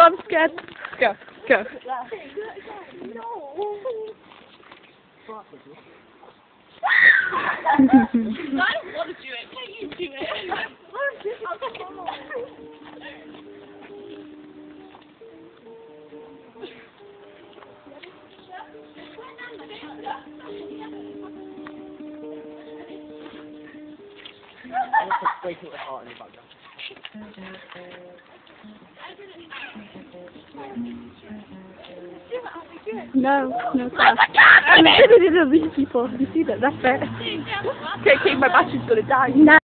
I'm scared. Go, go. I don't want to do it. Can you do it? I'm just breaking the heart in the background. No, class. These people, you see that? That's it. Okay, my battery's gonna die. No.